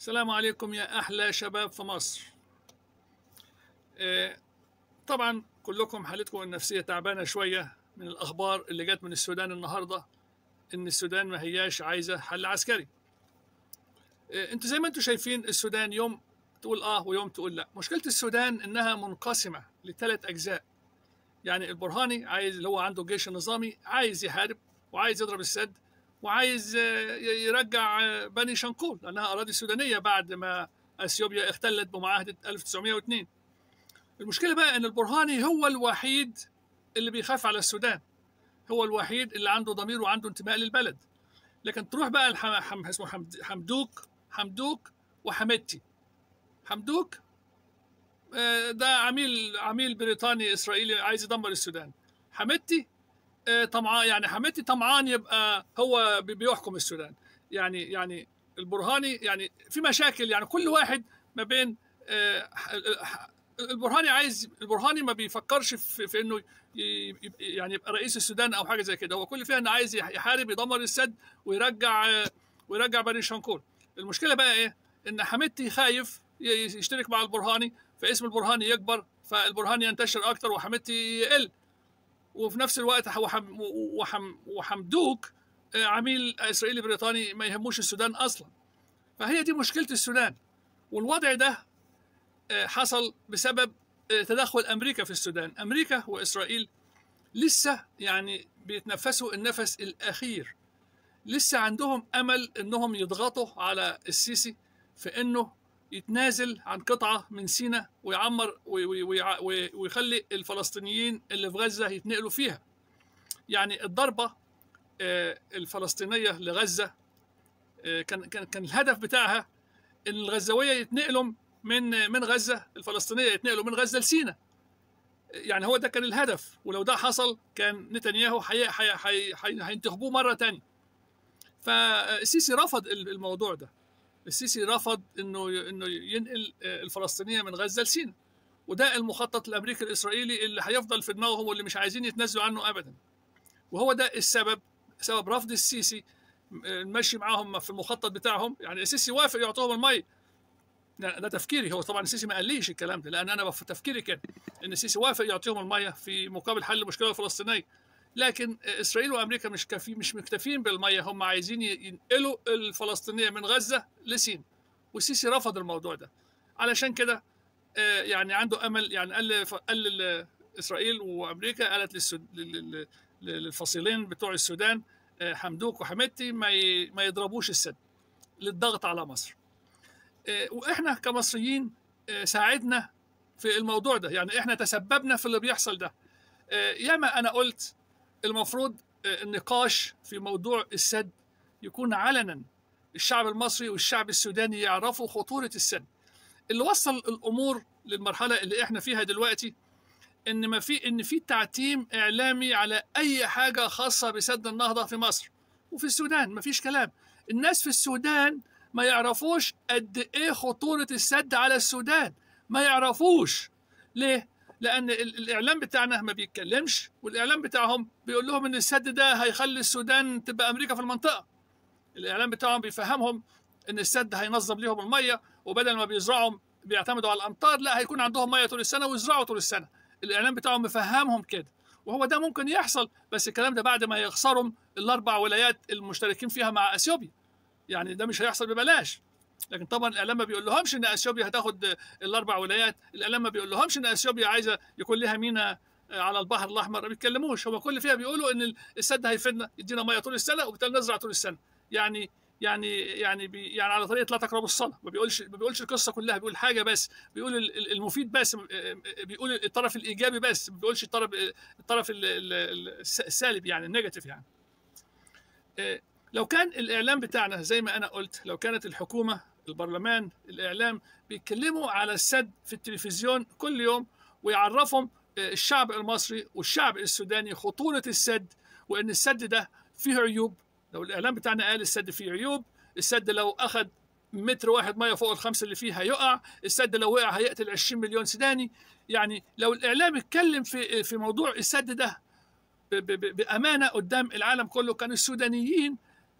السلام عليكم يا أحلى شباب في مصر. طبعا كلكم حالتكم النفسية تعبانة شوية من الأخبار اللي جت من السودان النهاردة، إن السودان ما هياش عايزة حل عسكري. انتوا زي ما انتوا شايفين السودان يوم تقول ويوم تقول لا. مشكلة السودان إنها منقسمة لثلاث أجزاء. يعني البرهاني عايز، اللي هو عنده الجيش النظامي، عايز يحارب وعايز يضرب السد وعايز يرجع بني شنقول لأنها أراضي سودانية بعد ما أثيوبيا اختلت بمعاهدة 1902. المشكلة بقى إن البرهاني هو الوحيد اللي بيخاف على السودان، هو الوحيد اللي عنده ضمير وعنده انتماء للبلد. لكن تروح بقى اسمه حمدوك وحميدتي. حمدوك ده عميل بريطاني إسرائيلي عايز يدمر السودان. حميدتي طمعان، يعني حميدتي طمعان يبقى هو بيحكم السودان. يعني البرهاني يعني في مشاكل، يعني كل واحد ما بين البرهاني ما بيفكرش في انه يعني يبقى رئيس السودان او حاجه زي كده. هو كل فيها انه عايز يحارب يدمر السد ويرجع بني شنقول. المشكله بقى ايه؟ ان حميدتي خايف يشترك مع البرهاني، فاسم البرهاني يكبر، فالبرهاني ينتشر اكتر وحميدتي يقل. وفي نفس الوقت وحمدوك عميل اسرائيلي بريطاني ما يهموش السودان اصلا. فهي دي مشكله السودان. والوضع ده حصل بسبب تدخل امريكا في السودان. امريكا واسرائيل لسه يعني بيتنفسوا النفس الاخير، لسه عندهم امل انهم يضغطوا على السيسي في انه يتنازل عن قطعه من سيناء ويعمر ويخلي الفلسطينيين اللي في غزه يتنقلوا فيها. يعني الضربه الفلسطينيه لغزه كان الهدف بتاعها ان الغزاويه يتنقلوا من غزه، الفلسطينيه يتنقلوا من غزه لسيناء. يعني هو ده كان الهدف، ولو ده حصل كان نتنياهو هينتخبوه مره ثانيه. فالسيسي رفض الموضوع ده. السيسي رفض انه ينقل الفلسطينيه من غزه لسيناء، وده المخطط الامريكي الاسرائيلي اللي هيفضل في دماغهم واللي مش عايزين يتنازلوا عنه ابدا. وهو ده سبب رفض السيسي المشي معاهم في المخطط بتاعهم. يعني السيسي وافق يعطوهم المي، ده تفكيري. هو طبعا السيسي ما قاليش الكلام ده، لان انا في تفكيري كده ان السيسي وافق يعطيهم الميه في مقابل حل المشكله الفلسطينيه. لكن اسرائيل وامريكا مش مكتفين بالميه، هم عايزين ينقلوا الفلسطينيه من غزه لسين. والسيسي رفض الموضوع ده. علشان كده يعني عنده امل، يعني قال اسرائيل وامريكا قالت للفصيلين بتوع السودان حمدوك وحميدتي ما يضربوش السد للضغط على مصر. واحنا كمصريين ساعدنا في الموضوع ده، يعني احنا تسببنا في اللي بيحصل ده. ياما انا قلت المفروض النقاش في موضوع السد يكون علنا، الشعب المصري والشعب السوداني يعرفوا خطورة السد. اللي وصل الامور للمرحلة اللي احنا فيها دلوقتي ان في تعتيم اعلامي على اي حاجة خاصة بسد النهضة في مصر وفي السودان. مفيش كلام. الناس في السودان ما يعرفوش قد ايه خطورة السد على السودان، ما يعرفوش. ليه؟ لأن الإعلام بتاعنا ما بيتكلمش، والإعلام بتاعهم بيقول لهم إن السد ده هيخلي السودان تبقى أمريكا في المنطقة. الإعلام بتاعهم بيفهمهم إن السد هينظم لهم المية، وبدل ما بيزرعوا بيعتمدوا على الأمطار، لا هيكون عندهم مية طول السنة ويزرعوا طول السنة. الإعلام بتاعهم مفهمهم كده، وهو ده ممكن يحصل، بس الكلام ده بعد ما يخسروا الأربع ولايات المشتركين فيها مع أثيوبيا. يعني ده مش هيحصل ببلاش. لكن طبعا الاعلام ما بيقول لهمش ان اثيوبيا هتاخد الاربع ولايات، الاعلام ما بيقول لهمش ان اثيوبيا عايزه يكون لها ميناء على البحر الاحمر. ما بيتكلموش. هم كل فيها بيقولوا ان السد هيفيدنا، يدينا ميه طول السنه وبالتالي نزرع طول السنه. يعني على طريقه لا تقربوا الصلاه. ما بيقولش القصه كلها، بيقول حاجه بس، بيقول المفيد بس، بيقول الطرف الايجابي بس، ما بيقولش الطرف السالب، يعني النيجاتيف. يعني لو كان الإعلام بتاعنا زي ما أنا قلت، لو كانت الحكومة، البرلمان، الإعلام بيتكلموا على السد في التلفزيون كل يوم ويعرفهم الشعب المصري والشعب السوداني خطورة السد، وإن السد ده فيه عيوب. لو الإعلام بتاعنا قال السد فيه عيوب، السد لو أخذ متر واحد مية فوق الخمسة اللي فيه هيقع، السد لو وقع هيقتل 20 مليون سوداني. يعني لو الإعلام اتكلم في موضوع السد ده بأمانة قدام العالم كله، كان السودانيين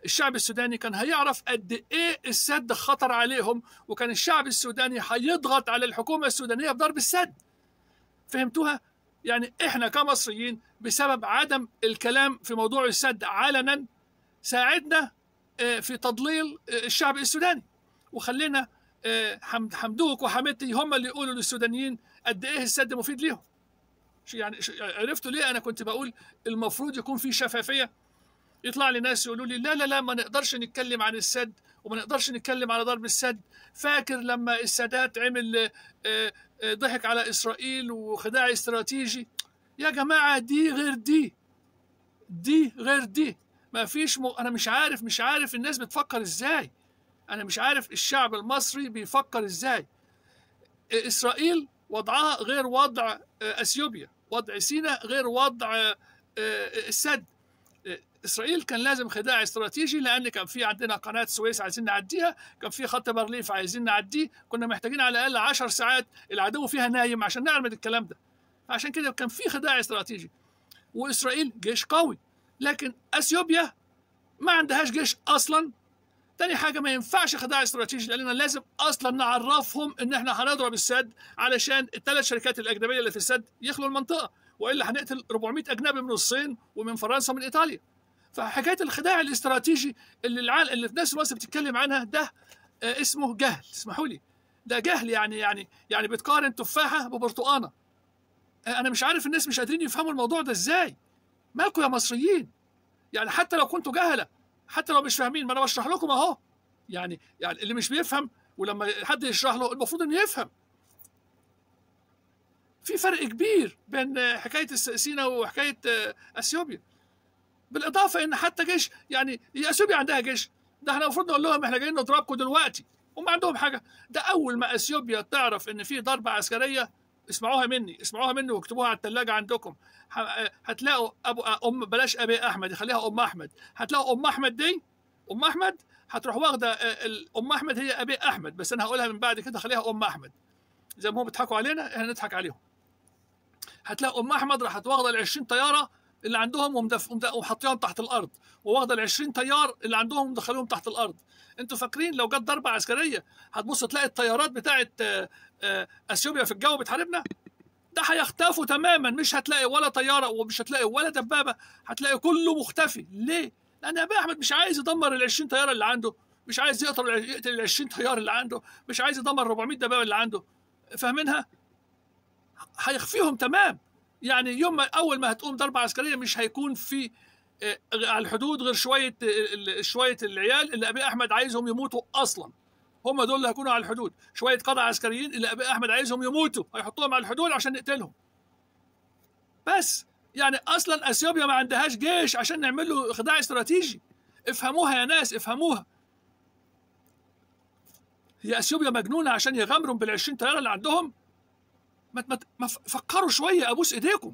الشعب السوداني كان هيعرف قد ايه السد خطر عليهم، وكان الشعب السوداني هيضغط على الحكومه السودانيه بضرب السد. فهمتوها؟ يعني احنا كمصريين بسبب عدم الكلام في موضوع السد علنا ساعدنا في تضليل الشعب السوداني، وخلينا حمدوك وحمدتي هم اللي يقولوا للسودانيين قد ايه السد مفيد ليهم. يعني عرفتوا ليه انا كنت بقول المفروض يكون في شفافيه؟ يطلع لي ناس يقولوا لي لا لا لا ما نقدرش نتكلم عن السد وما نقدرش نتكلم على ضرب السد. فاكر لما السادات عمل ضحك على إسرائيل وخداع استراتيجي؟ يا جماعة دي غير دي، دي غير دي. ما فيش أنا مش عارف الناس بتفكر إزاي. أنا مش عارف الشعب المصري بيفكر إزاي. إسرائيل وضعها غير وضع أثيوبيا، وضع سيناء غير وضع السد. إسرائيل كان لازم خداع استراتيجي، لأن كان في عندنا قناة السويس عايزين نعديها، كان في خط بارليف عايزين نعديه، كنا محتاجين على الأقل 10 ساعات العدو فيها نايم عشان نعمل الكلام ده. عشان كده كان في خداع استراتيجي. وإسرائيل جيش قوي، لكن أثيوبيا ما عندهاش جيش أصلا. تاني حاجة ما ينفعش خداع استراتيجي، لأننا لازم أصلا نعرفهم إن إحنا هنضرب السد علشان الثلاث شركات الأجنبية اللي في السد يخلوا المنطقة، وإلا هنقتل 400 أجنبي من الصين ومن فرنسا ومن إيطاليا. فحكايه الخداع الاستراتيجي اللي الناس مصر بتتكلم عنها ده اسمه جهل، اسمحوا لي، ده جهل. يعني بتقارن تفاحه ببرتقانه. انا مش عارف الناس مش قادرين يفهموا الموضوع ده ازاي. مالكم يا مصريين؟ يعني حتى لو كنتوا جهله، حتى لو مش فاهمين، ما انا بشرح لكم اهو. يعني اللي مش بيفهم ولما حد يشرح له المفروض انه يفهم. في فرق كبير بين حكايه سيناء وحكايه اثيوبيا. بالاضافه ان حتى جيش، يعني اثيوبيا عندها جيش، ده احنا المفروض نقول لهم احنا جايين نضربكم دلوقتي، هم عندهم حاجه. ده اول ما اثيوبيا تعرف ان في ضربه عسكريه، اسمعوها مني واكتبوها على الثلاجه عندكم. هتلاقوا بلاش ابي احمد، خليها ام احمد. هتلاقوا ام احمد دي، ام احمد هتروح واخده ام احمد هي ابي احمد، بس انا هقولها من بعد كده خليها ام احمد. زي ما هم بيضحكوا علينا احنا نضحك عليهم. هتلاقوا ام احمد راحت واخده ال 20 طياره اللي عندهم وحطيهم تحت الارض، وواخده ال 20 طيار اللي عندهم ومدخليهم تحت الارض. انتوا فاكرين لو جت ضربه عسكريه هتبص تلاقي الطيارات بتاعه اثيوبيا في الجو بتحاربنا؟ ده هيختفوا تماما، مش هتلاقي ولا طياره ومش هتلاقي ولا دبابه، هتلاقي كله مختفي. ليه؟ لان ابي احمد مش عايز يدمر ال 20 طياره اللي عنده، مش عايز يقتل ال 20 طيار اللي عنده، مش عايز يدمر 400 دبابه اللي عنده. فاهمينها؟ هيخفيهم تمام. يعني اول ما هتقوم ضربه عسكريه مش هيكون في على الحدود غير شويه العيال اللي ابي احمد عايزهم يموتوا اصلا. هم دول اللي هيكونوا على الحدود، شويه قاده عسكريين اللي ابي احمد عايزهم يموتوا هيحطوهم على الحدود عشان نقتلهم. بس يعني اصلا اثيوبيا ما عندهاش جيش عشان نعمل له خداع استراتيجي. افهموها يا ناس، افهموها. هي اثيوبيا مجنونه عشان يغامروا بال20 طياره اللي عندهم؟ ما فكروا شويه، ابوس ايديكم.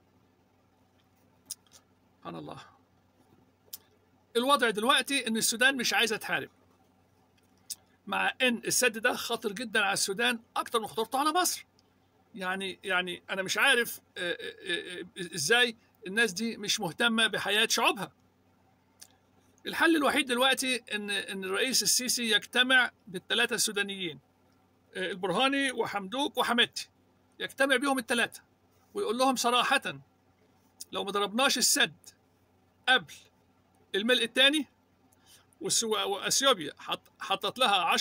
سبحان الله. الوضع دلوقتي ان السودان مش عايزه تحارب، مع ان السد ده خطر جدا على السودان اكتر من خطورته على مصر. يعني انا مش عارف ازاي الناس دي مش مهتمه بحياه شعوبها. الحل الوحيد دلوقتي ان الرئيس السيسي يجتمع بالثلاثه السودانيين، البرهاني وحمدوك وحمدتي، يجتمع بيهم الثلاثه ويقول لهم صراحه لو ما ضربناش السد قبل الملء الثاني، واثيوبيا حطت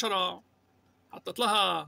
لها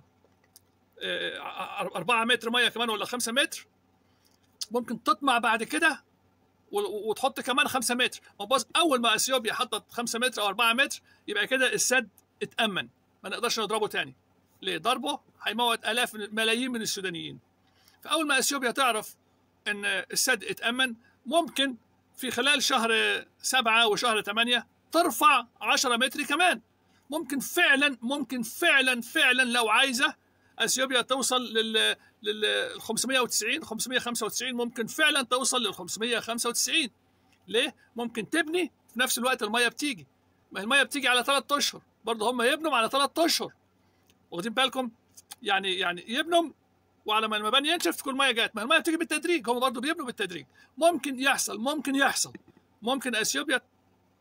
4 متر ميه كمان ولا 5 متر، ممكن تطمع بعد كده وتحط كمان 5 متر. اول ما اثيوبيا حطت 5 متر او 4 متر يبقى كده السد اتامن، ما نقدرش نضربه تاني. ليه؟ ضربه هيموت الاف ملايين من السودانيين. فاول ما اثيوبيا تعرف ان السد اتامن، ممكن في خلال شهر 7 وشهر 8 ترفع 10 متر كمان. ممكن فعلا لو عايزه اثيوبيا توصل لل 590 595، ممكن فعلا توصل لل 595. ليه؟ ممكن تبني في نفس الوقت الميه بتيجي. ما الميه بتيجي على 3 اشهر، برضه هم يبنوا على 3 اشهر. واخدين بالكم؟ يعني يبنوا وعلى ما المباني ينشف تكون الميه جات. ما الميه بتيجي بالتدريج، هم برضه بيبنوا بالتدريج. ممكن يحصل ممكن اثيوبيا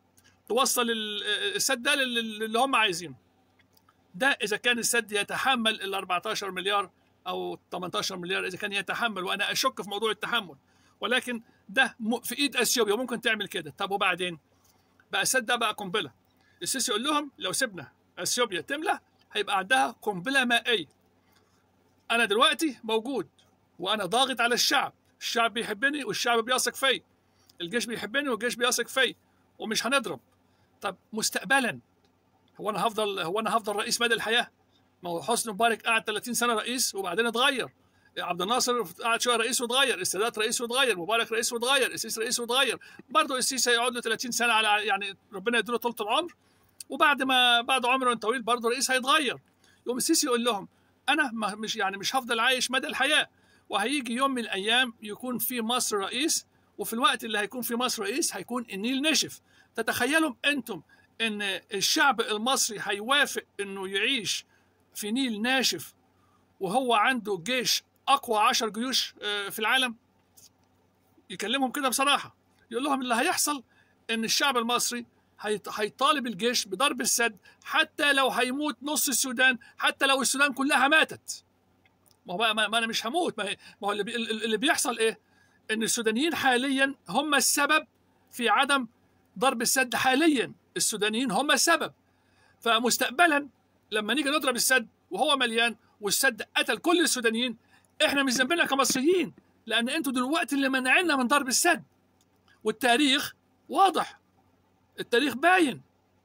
توصل السد ده اللي هم عايزينه. ده اذا كان السد يتحمل ال 14 مليار او 18 مليار، اذا كان يتحمل، وانا اشك في موضوع التحمل، ولكن ده في ايد اثيوبيا ممكن تعمل كده. طب وبعدين بقى السد ده بقى قنبله. السيسي يقول لهم لو سيبنا اثيوبيا تملى هيبقى عندها قنبله مائيه. انا دلوقتي موجود وانا ضاغط على الشعب، الشعب بيحبني والشعب بيثق فيا، الجيش بيحبني والجيش بيثق فيا، ومش هنضرب. طب مستقبلا هو انا هفضل رئيس مدى الحياه؟ ما هو حسني مبارك قعد 30 سنه رئيس وبعدين اتغير، عبد الناصر قعد شويه رئيس واتغير، السادات رئيس واتغير، مبارك رئيس واتغير، السيسي رئيس واتغير، برضه السيسي هيقعد له 30 سنه على يعني ربنا يديله طول العمر، وبعد ما بعد عمر طويل برضه الرئيس هيتغير. يوم السيسي يقول لهم انا مش هفضل عايش مدى الحياه، وهيجي يوم من الايام يكون في مصر رئيس، وفي الوقت اللي هيكون في مصر رئيس هيكون النيل نشف. تتخيلوا انتم ان الشعب المصري هيوافق انه يعيش في نيل ناشف وهو عنده جيش اقوى 10 جيوش في العالم؟ يكلمهم كده بصراحه، يقول لهم اللي هيحصل ان الشعب المصري هيطالب الجيش بضرب السد، حتى لو هيموت نص السودان، حتى لو السودان كلها ماتت. ما هو بقى ما انا مش هموت، ما هو اللي بيحصل ايه؟ ان السودانيين حاليا هم السبب في عدم ضرب السد. حاليا السودانيين هم السبب، فمستقبلا لما نيجي نضرب السد وهو مليان والسد قتل كل السودانيين، احنا مش ذنبنا كمصريين، لان انتوا دلوقتي اللي منعنا من ضرب السد. والتاريخ واضح، التاريخ باين.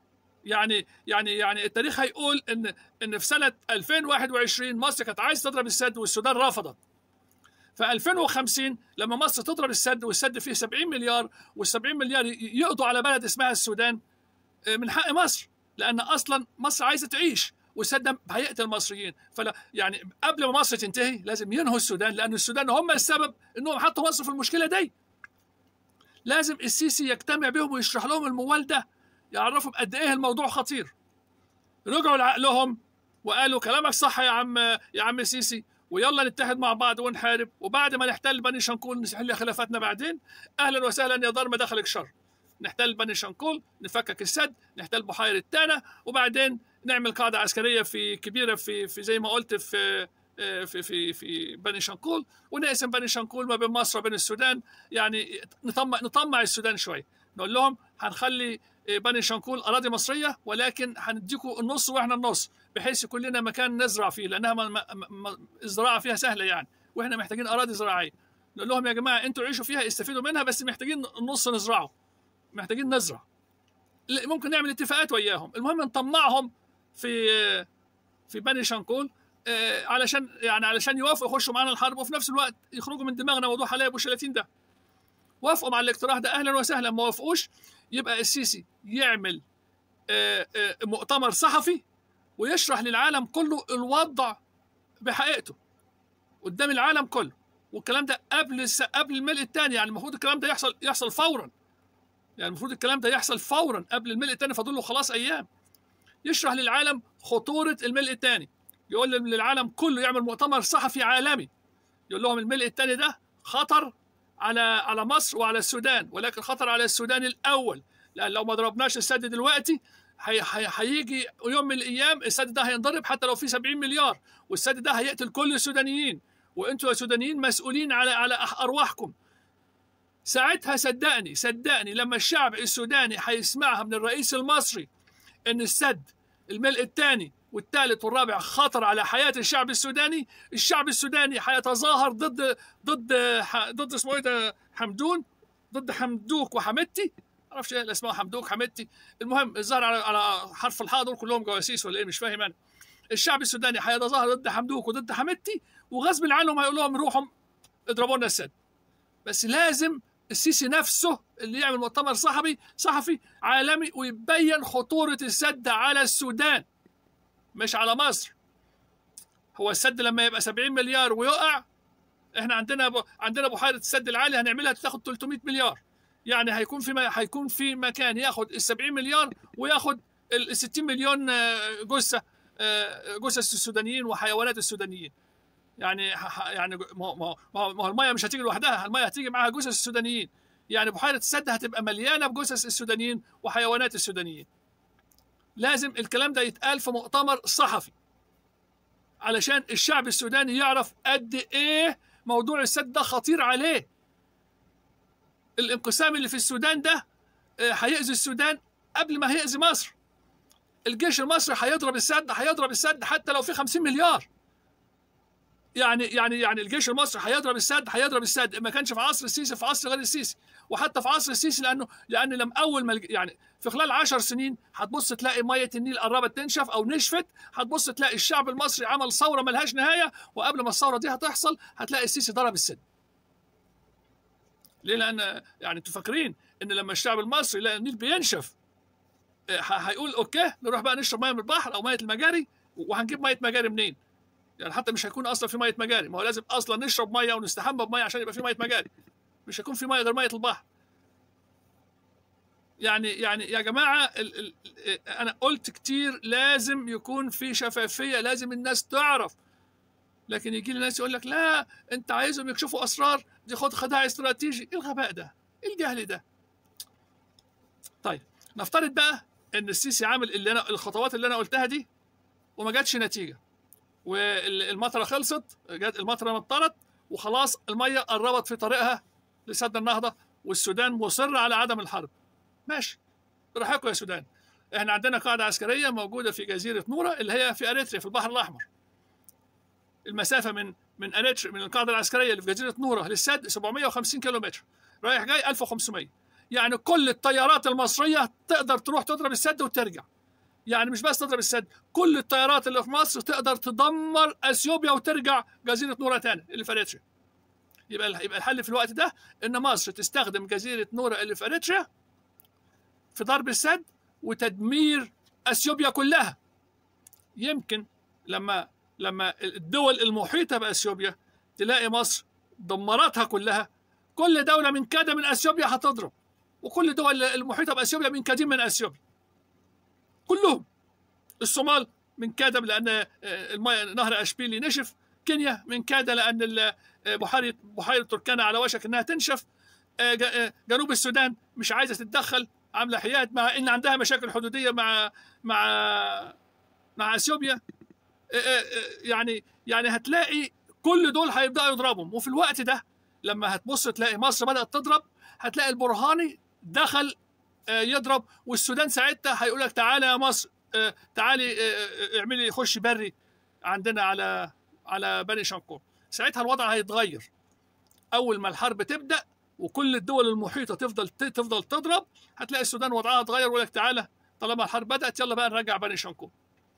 يعني التاريخ هيقول ان في سنه 2021 مصر كانت عايزه تضرب السد والسودان رفضت. في 2050 لما مصر تضرب السد والسد فيه 70 مليار وال70 مليار يقضوا على بلد اسمها السودان، من حق مصر، لان اصلا مصر عايزه تعيش والسد ده هيقتل المصريين. فلا يعني قبل ما مصر تنتهي لازم ينهوا السودان، لان السودان هم السبب انهم حطوا مصر في المشكله دي. لازم السيسي يجتمع بهم ويشرح لهم الموال ده، يعرفهم قد ايه الموضوع خطير. رجعوا لعقلهم وقالوا كلامك صح يا عم سيسي، ويلا نتحد مع بعض ونحارب، وبعد ما نحتل بني شنقول نحل خلافاتنا بعدين. اهلا وسهلا يا دار ما دخلك شر. نحتل بني شنقول، نفكك السد، نحتل بحيرة تانا، وبعدين نعمل قاعدة عسكرية كبيرة في زي ما قلت في بني شنقول، ونقسم بني شنقول ما بين مصر وبين السودان. يعني نطمع السودان شوية، نقول لهم هنخلي بني شنقول أراضي مصرية، ولكن هنديكم النص وإحنا النص، بحيث يكون لنا مكان نزرع فيه، لأنها الزراعة فيها سهلة يعني، وإحنا محتاجين أراضي زراعية. نقول لهم يا جماعة أنتوا عيشوا فيها استفيدوا منها، بس محتاجين النص نزرعه، محتاجين نزرع. ممكن نعمل اتفاقات وياهم، المهم نطمعهم في بني شنقول علشان يوافقوا يخشوا معانا الحرب، وفي نفس الوقت يخرجوا من دماغنا موضوع حلايب وشلاتين ده. وافقوا مع الاقتراح ده اهلا وسهلا، ما وافقوش يبقى السيسي يعمل مؤتمر صحفي ويشرح للعالم كله الوضع بحقيقته قدام العالم كله. والكلام ده قبل الملء الثاني، يعني المفروض الكلام ده يحصل فورا، يعني المفروض الكلام ده يحصل فورا قبل الملء الثاني، فاضل له خلاص ايام. يشرح للعالم خطوره الملء الثاني، يقول للعالم كله، يعمل مؤتمر صحفي عالمي يقول لهم الملء الثاني ده خطر على مصر وعلى السودان، ولكن خطر على السودان الاول، لان لو ما ضربناش السد دلوقتي هيجي يوم من الايام السد ده هينضرب حتى لو فيه 70 مليار، والسد ده هيقتل كل السودانيين، وانتوا يا سودانيين مسؤولين على ارواحكم. ساعتها صدقني لما الشعب السوداني هيسمعها من الرئيس المصري ان السد الملء الثاني والثالث والرابع خطر على حياة الشعب السوداني، الشعب السوداني هيتظاهر ضد اسمه ايه ده، حمدون، ضد حمدوك وحمدتي، معرفش ايه الاسماء، حمدوك حمدتي، المهم الظاهر على حرف الحاء دول كلهم جواسيس ولا ايه مش فاهم انا. الشعب السوداني هيتظاهر ضد حمدوك وضد حمدتي، وغصب عنهم هيقول لهم روحوا اضربوا لنا السد. بس لازم السيسي نفسه اللي يعمل مؤتمر صحفي عالمي ويبين خطورة السد على السودان مش على مصر. هو السد لما يبقى 70 مليار ويقع، احنا عندنا بحيرة السد العالي هنعملها تاخد 300 مليار، يعني هيكون في مكان ياخد ال 70 مليار وياخد ال 60 مليون جثث السودانيين وحيوانات السودانيين. يعني ما هو الميه مش هتيجي لوحدها، الميه هتيجي معاها جثث السودانيين. يعني بحيرة السد هتبقى مليانة بجثث السودانيين وحيوانات السودانيين. لازم الكلام ده يتقال في مؤتمر صحفي علشان الشعب السوداني يعرف قد ايه موضوع السد ده خطير عليه. الانقسام اللي في السودان ده هيأذي السودان قبل ما هيأذي مصر. الجيش المصري هيضرب السد حتى لو في 50 مليار. يعني الجيش المصري هيضرب السد ما كانش في عصر السيسي، في عصر غير السيسي، وحتى في عصر السيسي، لان لما اول ما يعني في خلال 10 سنين هتبص تلاقي ميه النيل قربت تنشف او نشفت، هتبص تلاقي الشعب المصري عمل ثوره ملهاش نهايه، وقبل ما الثوره دي هتحصل هتلاقي السيسي ضرب السد. ليه؟ لان يعني انتوا فاكرين ان لما الشعب المصري يلاقي النيل بينشف هيقول اوكي نروح بقى نشرب ميه من البحر او ميه المجاري، وهنجيب ميه مجاري منين؟ يعني حتى مش هيكون اصلا في ميه مجاري، ما هو لازم اصلا نشرب ميه ونستحمى بميه عشان يبقى في ميه مجاري، مش هيكون في ميه غير ميه البحر. يعني يا جماعه انا قلت كتير لازم يكون في شفافيه، لازم الناس تعرف. لكن يجي لي ناس يقول لك لا انت عايزهم يكشفوا اسرار، دي خد خداع استراتيجي. ايه الغباء ده؟ ايه الجهل ده؟ طيب نفترض بقى ان السيسي عامل الخطوات اللي انا قلتها دي وما جاتش نتيجه، والمطره خلصت، جت المطره مطرت وخلاص الميه قربت في طريقها لسد النهضه، والسودان مصر على عدم الحرب. ماشي، براحتكم يا سودان. احنا عندنا قاعده عسكريه موجوده في جزيره نوره اللي هي في اريتريا في البحر الاحمر. المسافه من اريتريا، من القاعده العسكريه اللي في جزيره نوره للسد 750 كيلومتر، رايح جاي 1500. يعني كل الطيارات المصريه تقدر تروح تضرب السد وترجع. يعني مش بس تضرب السد، كل الطيارات اللي في مصر تقدر تدمر اثيوبيا وترجع جزيره نوره تاني اللي في اريتريا. يبقى الحل في الوقت ده ان مصر تستخدم جزيره نوره اللي في اريتريا في ضرب السد وتدمير اثيوبيا كلها. يمكن لما الدول المحيطه باثيوبيا تلاقي مصر دمرتها كلها، كل دوله من كاد من اثيوبيا هتضرب، وكل الدول المحيطه باثيوبيا من كادين من اثيوبيا كلهم. الصومال من كادم لان نهر اشبيلي نشف، كينيا من كاد لان بحيره تركانا على وشك انها تنشف، جنوب السودان مش عايزه تتدخل، عامله حياد مع ان عندها مشاكل حدوديه مع اثيوبيا. يعني هتلاقي كل دول هيبداوا يضربهم. وفي الوقت ده لما هتبص تلاقي مصر بدات تضرب، هتلاقي البرهاني دخل يضرب، والسودان ساعتها هيقول لك تعالى يا مصر، تعالي اعملي خش بري عندنا على بني شنقور. ساعتها الوضع هيتغير. اول ما الحرب تبدا وكل الدول المحيطه تفضل تضرب، هتلاقي السودان وضعها اتغير ويقول لك تعالى طالما الحرب بدات يلا بقى نرجع بني شنقور.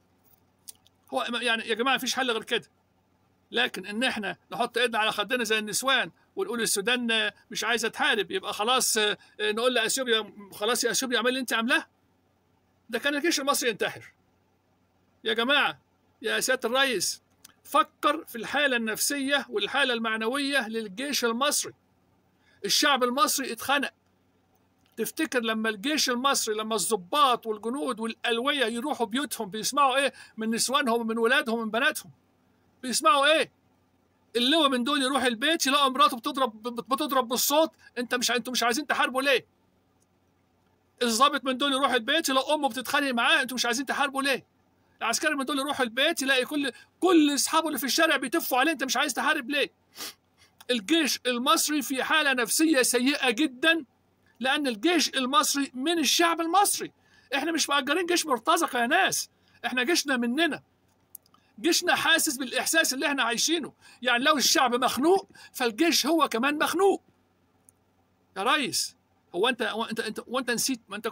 هو يعني يا جماعه مفيش حل غير كده. لكن ان احنا نحط ايدنا على خدنا زي النسوان ونقول السودان مش عايزه تحارب يبقى خلاص نقول لاثيوبيا خلاص يا اثيوبيا اعملي اللي انت عاملاه، ده كان الجيش المصري ينتحر. يا جماعه يا سياده الرئيس، فكر في الحاله النفسيه والحاله المعنويه للجيش المصري. الشعب المصري اتخنق. تفتكر لما الجيش المصري، لما الضباط والجنود والألوية يروحوا بيوتهم بيسمعوا ايه من نسوانهم ومن ولادهم ومن بناتهم؟ بيسمعوا ايه؟ اللواء من دول يروح البيت يلاقوا مراته بتضرب بالصوت، انتوا مش عايزين تحاربوا ليه؟ الضابط من دول يروح البيت يلاقي امه بتتخانق معاه، انتوا مش عايزين تحاربوا ليه؟ العسكري من دول يروح البيت يلاقي كل اصحابه اللي في الشارع بيتفوا عليه، انت مش عايز تحارب ليه؟ الجيش المصري في حالة نفسية سيئة جدا، لأن الجيش المصري من الشعب المصري. احنا مش مأجرين جيش مرتزقة يا ناس، احنا جيشنا مننا، جيشنا حاسس بالإحساس اللي احنا عايشينه. يعني لو الشعب مخنوق فالجيش هو كمان مخنوق. يا ريس، هو انت نسيت؟ ما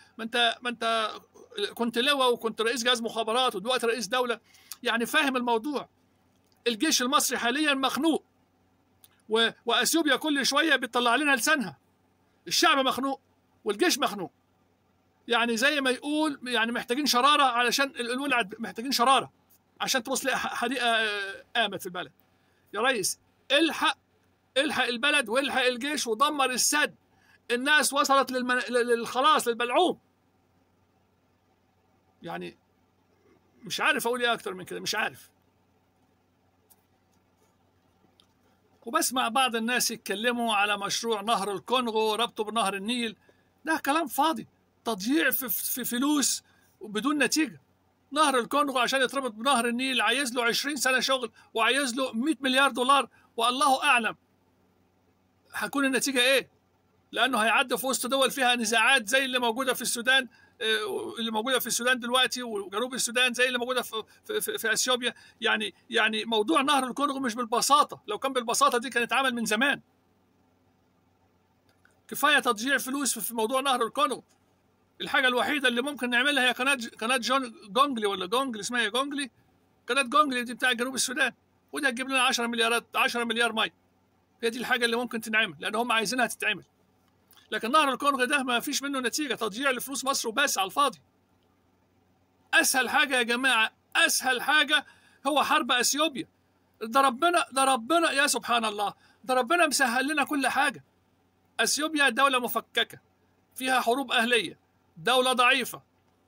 انت كنت لواء وكنت رئيس جهاز مخابرات ودلوقتي رئيس دولة، يعني فاهم الموضوع. الجيش المصري حاليا مخنوق، واثيوبيا كل شويه بتطلع لنا لسانها. الشعب مخنوق والجيش مخنوق. يعني زي ما يقول يعني محتاجين شراره علشان الولع، محتاجين شراره عشان تبص لي حريقه قامت في البلد. يا ريس الحق البلد والحق الجيش ودمر السد. الناس وصلت للخلاص للبلعوم. يعني مش عارف اقول ايه اكتر من كده، مش عارف. وبسمع بعض الناس يتكلموا على مشروع نهر الكونغو ربطه بنهر النيل. ده كلام فاضي، تضييع في فلوس وبدون نتيجة. نهر الكونغو عشان يتربط بنهر النيل عايز له 20 سنة شغل، وعايز له 100 مليار دولار، والله أعلم هتكون النتيجة إيه، لأنه هيعدي في وسط دول فيها نزاعات زي اللي موجودة في السودان، اللي موجودة في السودان دلوقتي، وجنوب السودان زي اللي موجودة في أثيوبيا. يعني موضوع نهر الكونغو مش بالبساطة، لو كان بالبساطة دي كانت اتعمل من زمان. كفاية تضييع فلوس في موضوع نهر الكونغو. الحاجة الوحيدة اللي ممكن نعملها هي قناة جونجلي، ولا جونجلي اسمها جونجلي، قناة جونجلي دي بتاع جنوب السودان، وده هتجيب لنا 10 مليار مية. هي دي الحاجة اللي ممكن تنعمل، لأن هم عايزينها تتعمل. لكن نهر الكونغو ده ما فيش منه نتيجة، تضييع لفلوس مصر وبس على الفاضي. أسهل حاجة يا جماعة، أسهل حاجة هو حرب أثيوبيا. ده ربنا يا سبحان الله، ده ربنا مسهل لنا كل حاجة. أثيوبيا دولة مفككة فيها حروب أهلية، دولة ضعيفة.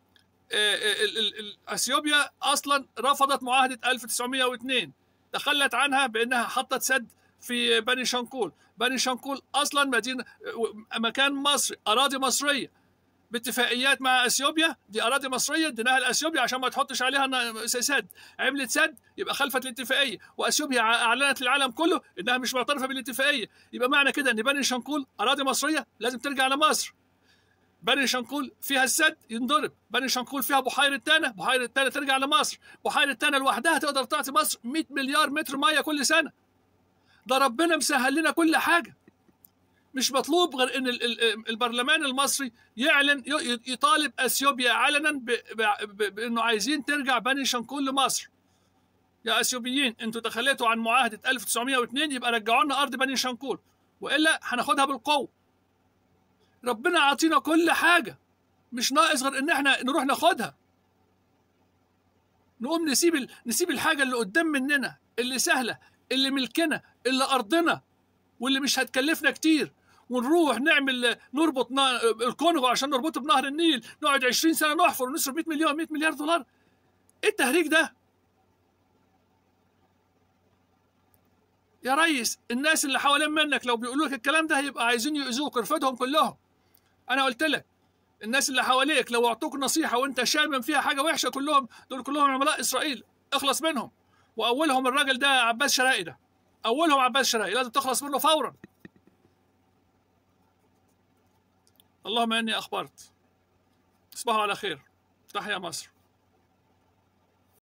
أثيوبيا أصلا رفضت معاهدة 1902، تخلت عنها بأنها حطت سد في بني شنقول. بني شنقول أصلا مدينة، مكان مصري، أراضي مصرية، باتفاقيات مع أثيوبيا. دي أراضي مصرية اديناها لأثيوبيا عشان ما تحطش عليها سد، عملت سد يبقى خلفت الاتفاقية، وأثيوبيا أعلنت للعالم كله إنها مش معترفة بالاتفاقية. يبقى معنى كده إن بني شنقول أراضي مصرية لازم ترجع لمصر. بني شنقول فيها السد ينضرب، بني شنقول فيها بحيرة تانا، بحيرة تانا ترجع لمصر. بحيرة تانا لوحدها تقدر تعطي مصر 100 مليار متر مية كل سنة. ده ربنا مسهل لنا كل حاجة. مش مطلوب غير ان البرلمان المصري يعلن، يطالب اثيوبيا علنا بانه عايزين ترجع بني شنقول لمصر. يا اثيوبيين انتوا تخليتوا عن معاهدة 1902، يبقى رجعوا لنا ارض بني شنقول، والا هناخدها بالقوة. ربنا عاطينا كل حاجة، مش ناقص غير ان احنا نروح ناخدها. نقوم نسيب الحاجة اللي قدام مننا، اللي سهلة، اللي ملكنا، اللي ارضنا، واللي مش هتكلفنا كتير، ونروح نربط الكونغو عشان نربطه بنهر النيل، نقعد 20 سنة نحفر ونصرف 100 مليار دولار. ايه التهريج ده يا ريس؟ الناس اللي حوالين منك لو بيقولوا لك الكلام ده هيبقى عايزين يؤذوك، ارفضهم كلهم. انا قلت لك الناس اللي حواليك لو اعطوك نصيحة وانت شامم فيها حاجة وحشة، دول كلهم عملاء اسرائيل، اخلص منهم. واولهم الراجل ده عباس شرائي، ده اولهم عباس شرائي، لازم تخلص منه فورا. اللهم اني اخبرت. تصبحوا على خير. تحيا مصر.